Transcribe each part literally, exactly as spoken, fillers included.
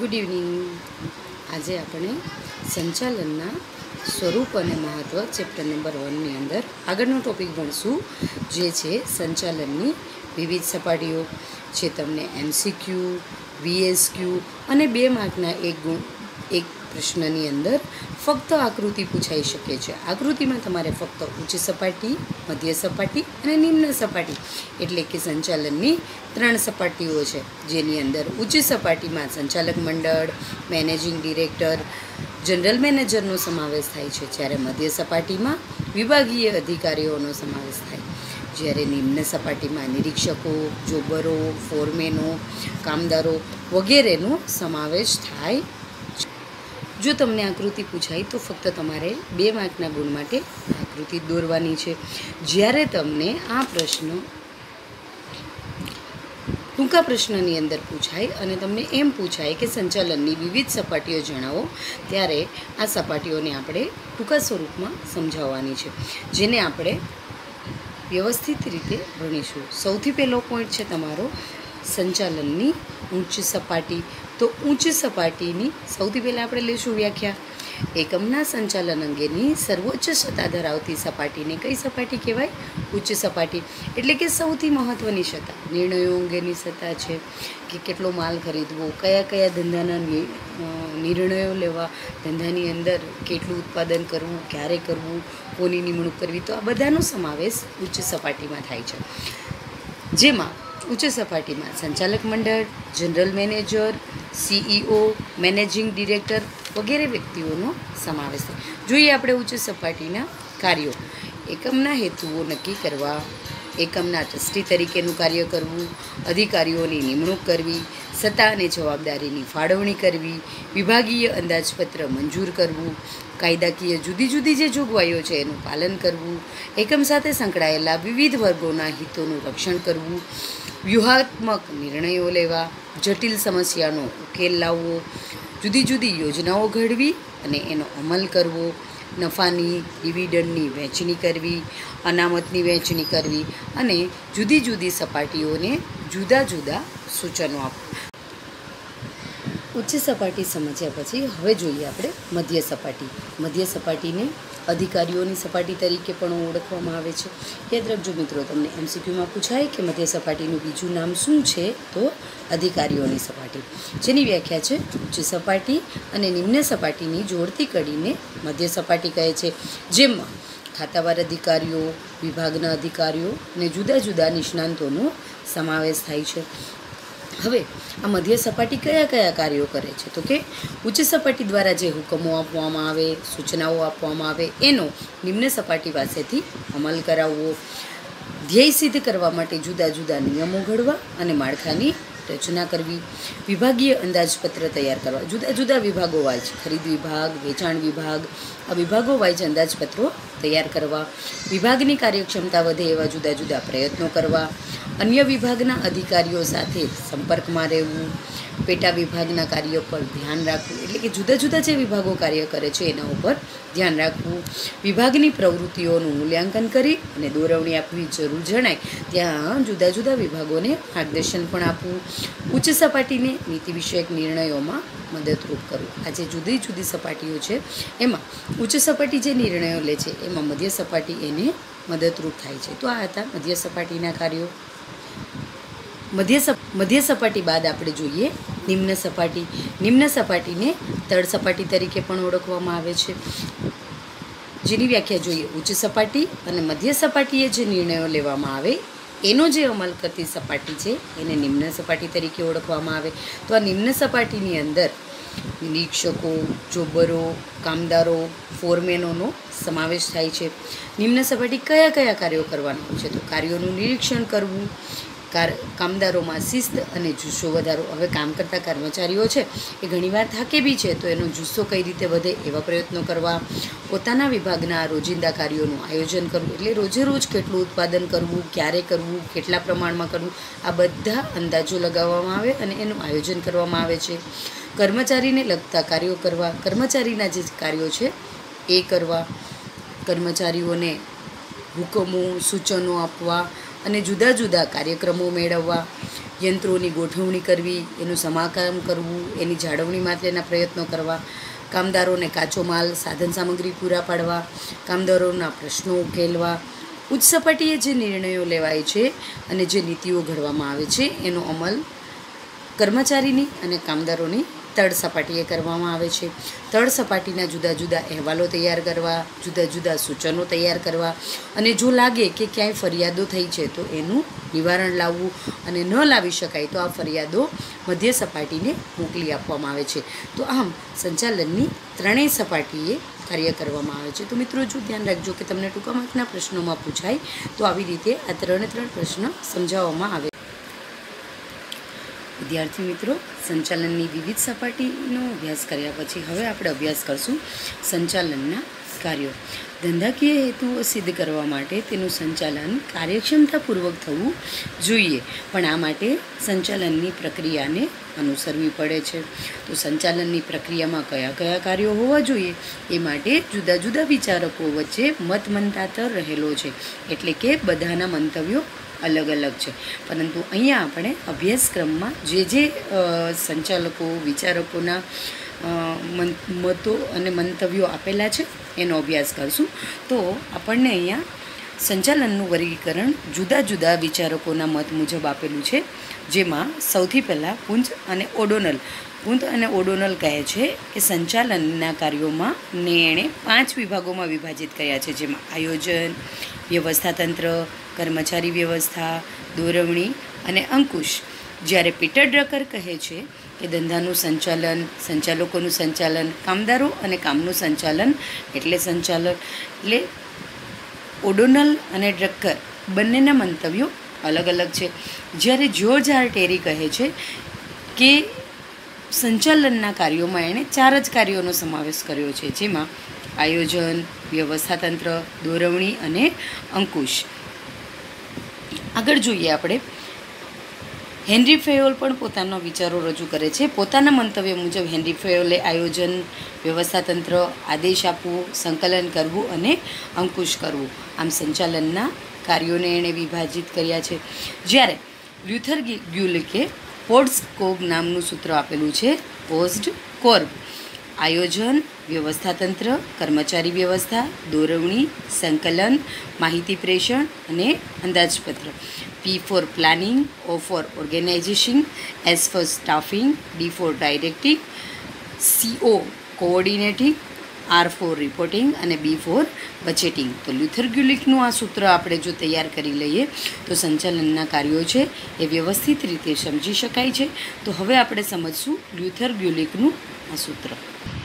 Good evening. आज આપણે સંચાલનના સ્વરૂપ અને મહત્વ ચેપ્ટર નંબર वन ની અંદર આગળનો ટોપિક ભણશું, જે છે સંચાલનની વિવિધ સપાટીઓ। જે તમને એમસીક્યુ, વીએસક્યુ અને બે માર્કના એક ગુણ એક પ્રશ્નની અંદર ફક્ત આકૃતિ પૂછાઈ શકે છે। આકૃતિમાં તમારે ફક્ત ઉચ્ચ સપાટી, મધ્ય સપાટી અને નિમ્ન સપાટી એટલે કે સંચાલનની ત્રણ સપાટીઓ છે, જેની અંદર ઉચ્ચ સપાટીમાં સંચાલક મંડળ, મેનેજિંગ ડિરેક્ટર, જનરલ મેનેજરનો સમાવેશ થાય છે, જ્યારે મધ્ય સપાટીમાં વિભાગીય અધિકારીઓનો સમાવેશ થાય, જ્યારે નિમ્ન સપાટીમાં નિરીક્ષકો, જોબરો, ફોરમેનો, કામદારો વગેરેનો સમાવેશ થાય। જો તમને આકૃતિ પૂછાય તો ફક્ત તમારે બે માર્કના ગુણ માટે આકૃતિ દોરવાની છે। જ્યારે તમને આ પ્રશ્ન ટૂંકા પ્રશ્નની અંદર પૂછાય અને તમને એમ પૂછાય કે સંચાલનની વિવિધ સપાટીઓ જણાવો, ત્યારે આ સપાટીઓને આપણે ટૂંકા સ્વરૂપમાં સમજાવવાની છે, જેને આપણે વ્યવસ્થિત રીતે ભણીશું। સૌથી પહેલો પોઈન્ટ છે તમારો સંચાલનની ઉચ્ચ સપાટી। તો ઉચ્ચ સપાટીની સૌથી પહેલાં આપણે લઈશું વ્યાખ્યા। એકમના સંચાલન અંગેની સર્વોચ્ચ સત્તા ધરાવતી સપાટીને કઈ સપાટી કહેવાય? ઉચ્ચ સપાટી। એટલે કે સૌથી મહત્ત્વની સત્તા, નિર્ણયો અંગેની સત્તા છે કે કેટલો માલ ખરીદવો, કયા કયા ધંધાના નિર્ણયો લેવા, ધંધાની અંદર કેટલું ઉત્પાદન કરવું, ક્યારે કરવું, કોની નિમણૂક કરવી, તો આ બધાનો સમાવેશ ઉચ્ચ સપાટીમાં થાય છે, જેમાં ઉચ્ચ સપાટીમાં સંચાલક મંડળ, general manager, CEO, managing director વગેરે વ્યક્તિઓનો સમાવેશ થાય। જોઈએ આપણે ઉચ્ચ સપાટીના કાર્યો। એકમના હેતુઓ નક્કી કરવા, એકમના ટ્રસ્ટી તરીકેનું કાર્ય કરવું, અધિકારીઓની નિમણૂક કરવી, સત્તા અને જવાબદારીની ફાળવણી કરવી, વિભાગીય અંદાજપત્ર મંજૂર કરવું, કાયદાકીય જુદી જુદી જે જોગવાઈઓ છે એનું પાલન કરવું, એકમ સાથે સંકળાયેલા વિવિધ વર્ગોના હિતોનું રક્ષણ કરવું, વ્યૂહાત્મક નિર્ણયો લેવા, જટિલ સમસ્યાનો ઉકેલ લાવવો, જુદી જુદી યોજનાઓ ઘડવી અને એનો અમલ કરવો, નફાની ડિવિડન્ડની વહેંચણી કરવી, અનામતની વહેંચણી કરવી અને જુદી જુદી સપાટીઓને જુદા જુદા સૂચનો આપવા। ઉચ્ચ સપાટી સમજ્યા પછી હવે જોઈએ આપણે મધ્ય સપાટી। મધ્ય સપાટીને અધિકારીઓની સપાટી તરીકે પણ ઓળખવામાં આવે છે। યાદ રાખજો મિત્રો, તમને એમસીક્યુમાં પૂછાય કે મધ્ય સપાટીનું બીજું નામ શું છે, તો અધિકારીઓની સપાટી, જેની વ્યાખ્યા છે ઉચ્ચ સપાટી અને નિમ્ન સપાટીની જોડતી કડીને મધ્ય સપાટી કહે છે, જેમાં ખાતાવાર અધિકારીઓ, વિભાગના અધિકારીઓ અને જુદા જુદા નિષ્ણાંતોનો સમાવેશ થાય છે। હવે આ મધ્ય સપાટી કયા કયા કાર્યો કરે છે? તો કે ઉચ્ચ સપાટી દ્વારા જે હુકમો આપવામાં આવે, સૂચનાઓ આપવામાં આવે, એનો નિમ્ન સપાટી પાસેથી અમલ કરાવવો, ધ્યેય સિદ્ધ કરવા માટે જુદા જુદા નિયમો ઘડવા અને માળખાની રચના કરવી, વિભાગીય અંદાજપત્ર તૈયાર કરવા, જુદા જુદા વિભાગો વાઇઝ, ખરીદ વિભાગ, વેચાણ વિભાગ, આ વિભાગો વાઇઝ અંદાજપત્રો તૈયાર કરવા, વિભાગની કાર્યક્ષમતા વધે એવા જુદા જુદા પ્રયત્નો કરવા, અન્ય વિભાગના અધિકારીઓ સાથે સંપર્કમાં રહેવું, પેટા વિભાગના કાર્યો પર ધ્યાન રાખવું, એટલે કે જુદા જુદા જે વિભાગો કાર્ય કરે છે એના ઉપર ધ્યાન રાખવું, વિભાગની પ્રવૃત્તિઓનું મૂલ્યાંકન કરી અને દોરવણી આપવી જરૂર જણાય ત્યાં જુદા જુદા વિભાગોને માર્ગદર્શન પણ આપવું, ઉચ્ચ સપાટીને નીતિ વિષયક નિર્ણયોમાં મદદરૂપ કરવું। આ જે જુદી જુદી સપાટીઓ છે એમાં ઉચ્ચ સપાટી જે નિર્ણયો લે છે એમાં મધ્ય સપાટી એને મદદરૂપ થાય છે। તો આ હતા મધ્ય સપાટીના કાર્યો। મધ્ય સપ મધ્ય સપાટી બાદ આપણે જોઈએ નિમ્ન સપાટી। નિમ્ન સપાટીને તળ સપાટી તરીકે પણ ઓળખવામાં આવે છે, જેની વ્યાખ્યા જોઈએ ઉચ્ચ સપાટી અને મધ્ય સપાટીએ જે નિર્ણયો લેવામાં આવે એનો જે અમલ કરતી સપાટી છે એને નિમ્ન સપાટી તરીકે ઓળખવામાં આવે। તો આ નિમ્ન સપાટીની અંદર નિરીક્ષકો, જોબરો, કામદારો, ફોરમેનોનો સમાવેશ થાય છે। નિમ્ન સપાટી કયા કયા કાર્યો કરવાના હોય છે? તો કાર્યોનું નિરીક્ષણ કરવું, કાર કામદારોમાં શિસ્ત અને જુસ્સો વધારો। હવે કામ કરતા કર્મચારીઓ છે એ ઘણીવાર થાકે બી છે, તો એનો જુસ્સો કઈ રીતે વધે એવા પ્રયત્નો કરવા, પોતાના વિભાગના રોજિંદા કાર્યોનું આયોજન કરવું, એટલે રોજે રોજ કેટલું ઉત્પાદન કરવું, ક્યારે કરવું, કેટલા પ્રમાણમાં કરવું, આ બધા અંદાજો લગાવવામાં આવે અને એનું આયોજન કરવામાં આવે છે। કર્મચારીને લગતા કાર્યો કરવા, કર્મચારીના જે કાર્યો છે એ કરવા, કર્મચારીઓને હુકમો, સૂચનો આપવા અને જુદા જુદા કાર્યક્રમો મેળવવા, યંત્રોની ગોઠવણી કરવી, એનું સમારકામ કરવું, એની જાળવણી માટેના પ્રયત્નો કરવા, કામદારોને કાચો માલ સાધન સામગ્રી પૂરા પાડવા, કામદારોના પ્રશ્નો ઉકેલવા, ઉચ્ચ સપાટીએ જે નિર્ણયો લેવાય છે અને જે નીતિઓ ઘડવામાં આવે છે એનો અમલ કર્મચારીની અને કામદારોની તળ સપાટીએ કરવામાં આવે છે. તળ સપાટીના જુદા જુદા અહેવાલો તૈયાર કરવા, જુદા જુદા સૂચનો તૈયાર કરવા, અને જો લાગે કે ક્યાંય ફરિયાદો થઈ છે તો એનું નિવારણ લાવવું, અને ન લાવી શકાય તો આ ફરિયાદો મધ્ય સપાટીને મોકલી આપવામાં આવે છે. તો આમ સંચાલનની ત્રણેય સપાટીએ કાર્ય કરવામાં આવે છે. તો મિત્રો જો ધ્યાન રાખજો કે તમને ટૂંકા માર્કના પ્રશ્નોમાં પૂછાય તો આવી રીતે આ ત્રણે ત્રણ પ્રશ્ન સમજાવવામાં આવે. વિદ્યાર્થી મિત્રો, સંચાલનની વિવિધ સપાટીનો અભ્યાસ કર્યા પછી હવે આપણે અભ્યાસ કરશું સંચાલનના કાર્યો. ધંધાકીય હેતુઓ સિદ્ધ કરવા માટે તેનું સંચાલન કાર્યક્ષમતાપૂર્વક થવું જોઈએ, પણ આ માટે સંચાલનની પ્રક્રિયાને અનુસરવી પડે છે. તો સંચાલનની પ્રક્રિયામાં કયા કયા કાર્યો હોવા જોઈએ એ માટે જુદા જુદા વિચારકો વચ્ચે મતમંતાંતર રહેલો છે, એટલે કે બધાના મંતવ્યો અલગ અલગ છે. પરંતુ અહીંયા આપણે અભ્યાસક્રમમાં જે જે સંચાલકો વિચારકોના મતો અને મંતવ્યો આપેલા છે એનો અભ્યાસ કરશું. તો આપણને અહીંયા સંચાલનનું વર્ગીકરણ જુદા જુદા વિચારકોના મત મુજબ આપેલું છે, જેમાં સૌથી પહેલાં પુંજ અને ઓડોનલ પુંજ અને ઓડોનલ કહે છે કે સંચાલનના કાર્યોમાં ને એણે પાંચ વિભાગોમાં વિભાજિત કર્યા છે, જેમાં આયોજન, વ્યવસ્થાતંત્ર, કર્મચારી વ્યવસ્થા, દોરવણી અને અંકુશ. જ્યારે પીટર ડ્રકર કહે છે કે ધંધાનું સંચાલન, સંચાલકોનું સંચાલન, કામદારો અને કામનું સંચાલન એટલે સંચાલન. એટલે ઓડોનલ અને ડ્રકર બંનેના મંતવ્યો અલગ અલગ છે. જ્યારે જ્યોર્જ આર ટેરી કહે છે કે સંચાલનના કાર્યોમાં એણે ચાર જ કાર્યોનો સમાવેશ કર્યો છે, જેમાં આયોજન, વ્યવસ્થાતંત્ર, દોરવણી અને અંકુશ. આગળ જોઈએ આપણે. હેનરી ફેયોલ પણ પોતાના વિચારો રજૂ કરે છે. પોતાના મંતવ્ય મુજબ હેનરી ફેયોલે આયોજન, વ્યવસ્થાતંત્ર, આદેશ આપવું, સંકલન કરવું અને અંકુશ કરવું આમ સંચાલનના કાર્યોને એણે વિભાજિત કર્યા છે. જ્યારે લ્યુથર ગ્યુલિકે પોઝ્ડ કોર્બ નામનું સૂત્ર આપેલું છે. પોઝ્ડ કોર્બ આયોજન, વ્યવસ્થાતંત્ર, કર્મચારી વ્યવસ્થા, દોરવણી, સંકલન, માહિતી પ્રેષણ અને અંદાજપત્ર. P for planning, O for organization, S for staffing, D for directing, C O coordinating, R for reporting અને B for budgeting. તો લ્યુથર ગ્યુલિકનું આ સૂત્ર આપણે જો તૈયાર કરી લઈએ તો સંચાલનના કાર્યો છે એ વ્યવસ્થિત રીતે સમજી શકાય છે. તો હવે આપણે સમજશું લ્યુથર ગ્યુલિકનું આ સૂત્ર.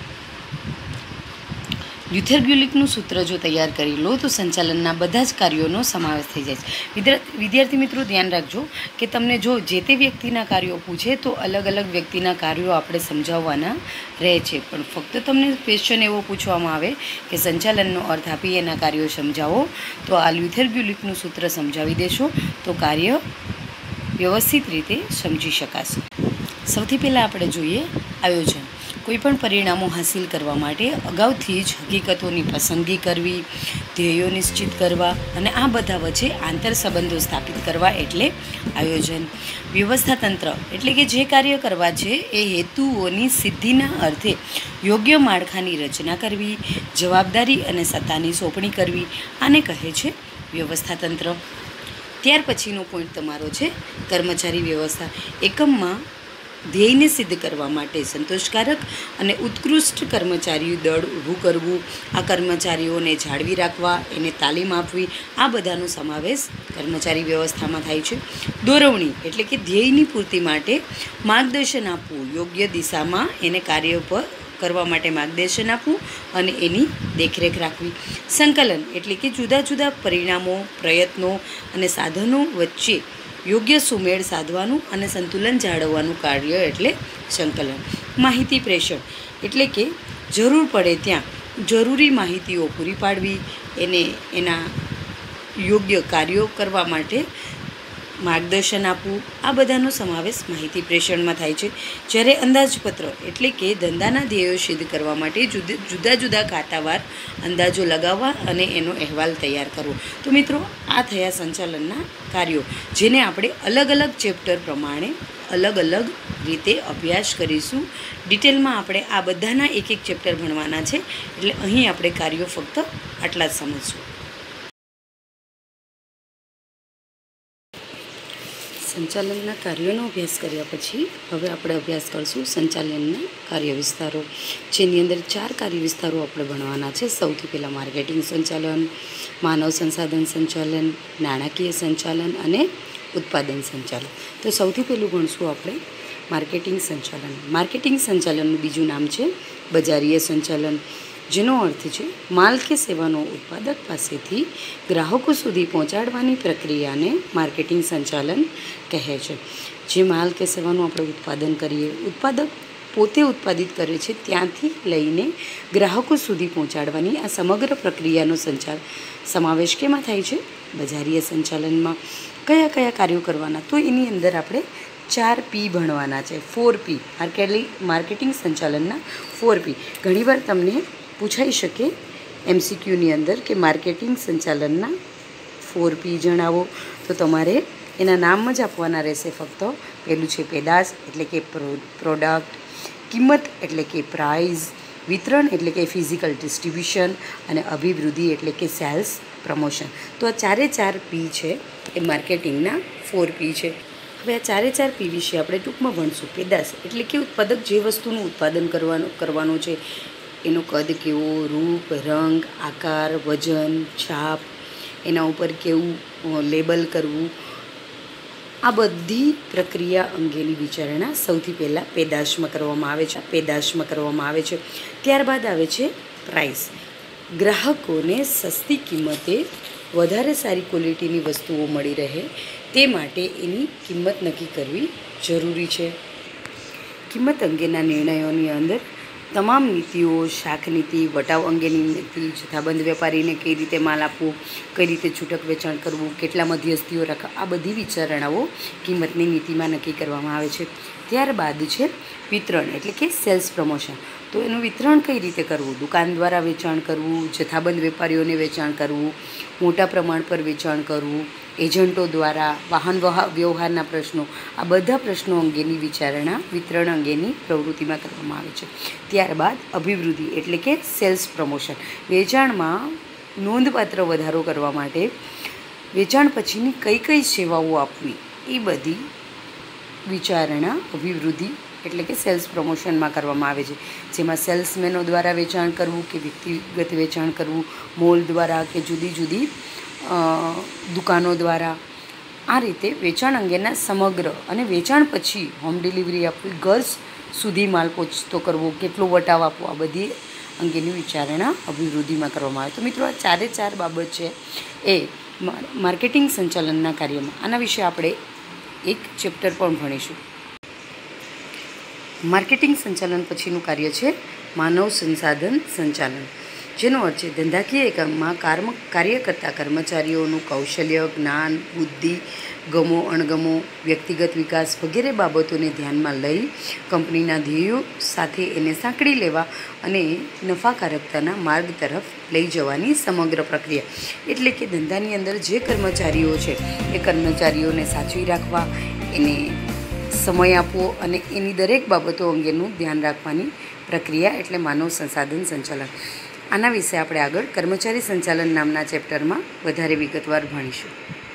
લ્યુથર ગ્યુલિકનું સૂત્ર જો તૈયાર કરી લો તો સંચાલનના બધા જ કાર્યોનો સમાવેશ થઈ જાય છે. વિદ્યાર્થી મિત્રો ધ્યાન રાખજો કે તમને જો જે તે વ્યક્તિના કાર્યો પૂછે તો અલગ અલગ વ્યક્તિના કાર્યો આપણે સમજાવવાના રહે છે, પણ ફક્ત તમને ક્વેશ્ચન એવો પૂછવામાં આવે કે સંચાલનનો અર્થ આપી એના કાર્યો સમજાવો, તો આ લ્યુથર ગ્યુલિકનું સૂત્ર સમજાવી દેશો તો કાર્ય વ્યવસ્થિત રીતે સમજી શકાશે. સૌથી પહેલાં આપણે જોઈએ આયોજન. કોઈપણ પરિણામો હાંસિલ કરવા માટે અગાઉથી જ હકીકતોની પસંદગી કરવી, ધ્યેયો નિશ્ચિત કરવા અને આ બધા વચ્ચે આંતર સંબંધો સ્થાપિત કરવા એટલે આયોજન. વ્યવસ્થાતંત્ર એટલે કે જે કાર્ય કરવા છે એ હેતુઓની સિદ્ધિના અર્થે યોગ્ય માળખાની રચના કરવી, જવાબદારી અને સત્તાની સોંપણી કરવી, આને કહે છે વ્યવસ્થાતંત્ર. ત્યાર પછીનો પોઈન્ટ તમારો છે કર્મચારી વ્યવસ્થા. એકમમાં ધ્યેયને સિદ્ધ કરવા માટે સંતોષકારક અને ઉત્કૃષ્ટ કર્મચારી દળ ઊભું કરવું, આ કર્મચારીઓને જાળવી રાખવા, એને તાલીમ આપવી, આ બધાનો સમાવેશ કર્મચારી વ્યવસ્થામાં થાય છે. દોરવણી એટલે કે ધ્યેયની પૂર્તિ માટે માર્ગદર્શન આપવું, યોગ્ય દિશામાં એને કાર્ય પર કરવા માટે માર્ગદર્શન આપવું અને એની દેખરેખ રાખવી. સંકલન એટલે કે જુદા જુદા પરિણામો, પ્રયત્નો અને સાધનો વચ્ચે યોગ્ય સુમેળ સાધવાનું અને સંતુલન જાળવવાનું કાર્ય એટલે સંકલન. માહિતી પ્રેષણ એટલે કે જરૂર પડે ત્યાં જરૂરી માહિતીઓ પૂરી પાડવી, એને એના યોગ્ય કાર્યો કરવા માટે માર્ગદર્શન આપવું, આ બધાનો સમાવેશ માહિતી પ્રેષણમાં થાય છે. જ્યારે અંદાજપત્ર એટલે કે ધંધાના ધ્યેયો સિદ્ધ કરવા માટે જુદા જુદા ખાતાવાર અંદાજો લગાવવા અને એનો અહેવાલ તૈયાર કરવો. તો મિત્રો, આ થયા સંચાલનના કાર્યો, જેને આપણે અલગ અલગ ચેપ્ટર પ્રમાણે અલગ અલગ રીતે અભ્યાસ કરીશું. ડિટેલમાં આપણે આ બધાના એક એક ચેપ્ટર ભણવાના છે, એટલે અહીં આપણે કાર્યો ફક્ત આટલા જ સમજશું. સંચાલનના કાર્યોનો અભ્યાસ કર્યા પછી હવે આપણે અભ્યાસ કરીશું સંચાલનના કાર્ય વિસ્તારો, જેની અંદર ચાર કાર્ય વિસ્તારો આપણે ભણવાના છે. સૌથી પહેલાં માર્કેટિંગ સંચાલન, માનવ સંસાધન સંચાલન, નાણાકીય સંચાલન અને ઉત્પાદન સંચાલન. તો સૌથી પહેલું ભણશું આપણે માર્કેટિંગ સંચાલન. માર્કેટિંગ સંચાલનનું બીજું નામ છે બજારીય સંચાલન, જેનો અર્થ છે માલ કે સેવાનો ઉત્પાદક પાસેથી ગ્રાહકો સુધી પહોંચાડવાની પ્રક્રિયાને માર્કેટિંગ સંચાલન કહે છે. જે માલ કે સેવાનું આપણે ઉત્પાદન કરીએ, ઉત્પાદક પોતે ઉત્પાદિત કરે છે ત્યાંથી લઈને ગ્રાહકો સુધી પહોંચાડવાની આ સમગ્ર પ્રક્રિયાનો સંચાલ સમાવેશ કેમાં થાય છે? બજારીય સંચાલનમાં. કયા કયા કાર્યો કરવાના? તો એની અંદર આપણે ચાર પી ભણવાના છે. ફોર પી માર્કેટિંગ માર્કેટિંગ સંચાલનના ફોર પી ઘણીવાર તમને પૂછાઈ શકે એમસીક્યુની અંદર કે માર્કેટિંગ સંચાલનના ફોર પી જણાવો. તો તમારે એના નામ જ આપવાના રહેશે ફક્ત. પહેલું છે પેદાશ એટલે કે પ્રોડક્ટ, કિંમત એટલે કે પ્રાઇઝ, વિતરણ એટલે કે ફિઝિકલ ડિસ્ટ્રીબ્યુશન અને અભિવૃદ્ધિ એટલે કે સેલ્સ પ્રમોશન. તો આ ચારે ચાર પી છે એ માર્કેટિંગના ફોર પી છે. હવે આ ચારે ચાર પી વિશે આપણે ટૂંકમાં ભણશું. પેદાશ એટલે કે ઉત્પાદક જે વસ્તુનું ઉત્પાદન કરવાનું કરવાનું છે, એનો કદ કેવો, રૂપ, રંગ, આકાર, વજન, છાપ, એના ઉપર કેવું લેબલ કરવું, આ બધી પ્રક્રિયા અંગેની વિચારણા સૌથી પહેલાં પેદાશમાં કરવામાં આવે છે પેદાશમાં કરવામાં આવે છે ત્યારબાદ આવે છે પ્રાઇસ. ગ્રાહકોને સસ્તી કિંમતે વધારે સારી ક્વોલિટીની વસ્તુઓ મળી રહે તે માટે એની કિંમત નક્કી કરવી જરૂરી છે. કિંમત અંગેના નિર્ણયોની અંદર તમામ નીતિઓ, શાક નીતિ, વટાવ અંગેની નીતિ, જથ્થાબંધ વેપારીને કઈ રીતે માલ આપવો, કઈ રીતે છૂટક વેચાણ કરવું, કેટલા મધ્યસ્થીઓ રાખવા, આ બધી વિચારણાઓ કિંમતની નીતિમાં નક્કી કરવામાં આવે છે. ત્યારબાદ છે વિતરણ એટલે કે સેલ્સ પ્રમોશન. તો એનું વિતરણ કઈ રીતે કરવું? દુકાન દ્વારા વેચાણ કરવું, જથ્થાબંધ વેપારીઓને વેચાણ કરવું, મોટા પ્રમાણ પર વેચાણ કરવું, એજન્ટો દ્વારા, વાહન વ્યવહારના પ્રશ્નો, આ બધા પ્રશ્નો અંગેની વિચારણા વિતરણ અંગેની પ્રવૃત્તિમાં કરવામાં આવે છે. ત્યારબાદ અભિવૃદ્ધિ એટલે કે સેલ્સ પ્રમોશન. વેચાણમાં નોંધપાત્ર વધારો કરવા માટે વેચાણ પછીની કઈ કઈ સેવાઓ આપવી, એ બધી વિચારણા અભિવૃદ્ધિ એટલે કે સેલ્સ પ્રમોશનમાં કરવામાં આવે છે. જેમાં સેલ્સમેનો દ્વારા વેચાણ કરવું કે વ્યક્તિગત વેચાણ કરવું, મોલ દ્વારા કે જુદી જુદી દુકાનો દ્વારા, આ રીતે વેચાણ અંગેના સમગ્ર અને વેચાણ પછી હોમ ડિલિવરી આપવી, ઘર સુધી માલ પહોંચતો કરવો, કેટલો વટાવ આપવો, આ બધી અંગેની વિચારણા અભિવૃદ્ધિમાં કરવામાં આવે. તો મિત્રો, આ ચારે ચાર બાબત છે એ માર્કેટિંગ સંચાલનના કાર્યમાં. આના વિશે આપણે એક ચેપ્ટર પણ ભણીશું. માર્કેટિંગ સંચાલન પછીનું કાર્ય છે માનવ સંસાધન સંચાલન, જેનો અર્થ છે ધંધાકીય એકમમાં કાર્મ કાર્ય કરતા કર્મચારીઓનું કૌશલ્ય, જ્ઞાન, બુદ્ધિ, ગમો અણગમો, વ્યક્તિગત વિકાસ વગેરે બાબતોને ધ્યાનમાં લઈ કંપનીના ધ્યેયો સાથે એને સાંકળી લેવા અને નફાકારકતાના માર્ગ તરફ લઈ જવાની સમગ્ર પ્રક્રિયા. એટલે કે ધંધાની અંદર જે કર્મચારીઓ છે એ કર્મચારીઓને સાચવી રાખવા, એને સમય આપવો અને એની દરેક બાબતો અંગેનું ધ્યાન રાખવાની પ્રક્રિયા એટલે માનવ સંસાધન સંચાલન. આના વિશે આપણે આગળ કર્મચારી સંચાલન નામના ચેપ્ટરમાં વધારે વિગતવાર ભણીશું.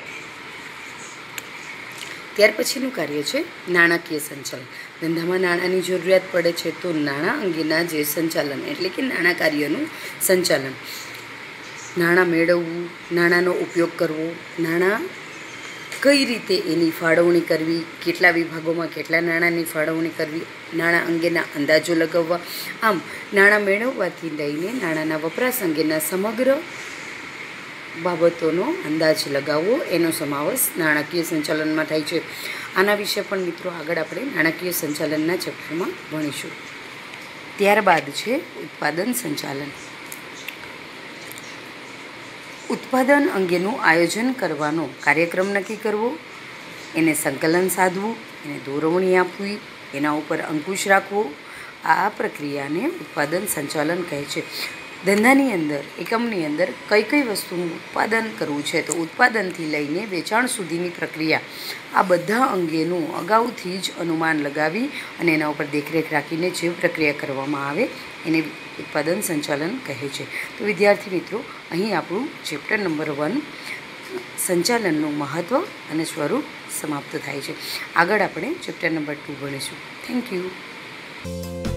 ત્યાર પછીનું કાર્ય છે નાણાકીય સંચાલન. ધંધામાં નાણાંની જરૂરિયાત પડે છે તો નાણાં અંગેના જે સંચાલન એટલે કે નાણાં કાર્યનું સંચાલન. નાણાં મેળવવું, નાણાંનો ઉપયોગ કરવો, નાણાં કઈ રીતે એની ફાળવણી કરવી, કેટલા વિભાગોમાં કેટલા નાણાંની ફાળવણી કરવી, નાણાં અંગેના અંદાજો લગાવવા. આમ નાણાં મેળવવાથી લઈને નાણાંના વપરાશ અંગેના સમગ્ર બાબતોનો અંદાજ લગાવવો, એનો સમાવેશ નાણાકીય સંચાલનમાં થાય છે. આના વિશે પણ મિત્રો આગળ આપણે નાણાકીય સંચાલનના ચેપ્ટરમાં ભણીશું. ત્યારબાદ છે ઉત્પાદન સંચાલન. ઉત્પાદન અંગેનું આયોજન કરવાનો, કાર્યક્રમ નક્કી કરવો, એને સંકલન સાધવું, એને દોરવણી આપવી, એના ઉપર અંકુશ રાખવો, આ પ્રક્રિયાને ઉત્પાદન સંચાલન કહે છે. ધંધાની અંદર, એકમની અંદર કઈ કઈ વસ્તુનું ઉત્પાદન કરવું છે, તો ઉત્પાદનથી લઈને વેચાણ સુધીની પ્રક્રિયા, આ બધા અંગેનું અગાઉથી જ અનુમાન લગાવી અને એના ઉપર દેખરેખ રાખીને જે પ્રક્રિયા કરવામાં આવે એને ઉત્પાદન સંચાલન કહે છે. તો વિદ્યાર્થી મિત્રો, અહીં આપણું ચેપ્ટર નંબર વન સંચાલનનું મહત્ત્વ અને સ્વરૂપ સમાપ્ત થાય છે. આગળ આપણે ચેપ્ટર નંબર ટુ ભણીશું. Thank you.